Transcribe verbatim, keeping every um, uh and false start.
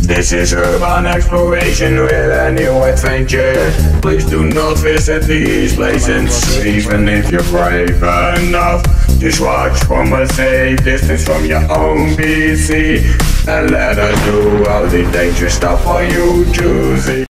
This is urban exploration with a new adventure. Please do not visit these places, even if you're brave enough. Just watch from a safe distance from your own P C, and let us do all the dangerous stuff for you to see.